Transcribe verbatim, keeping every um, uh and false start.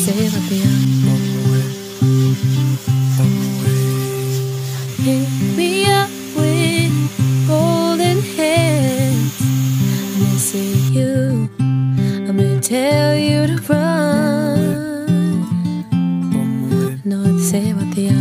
say what they are. Pick me up with golden hands. When I see you, I'm gonna tell you to run. I know what to say what they are.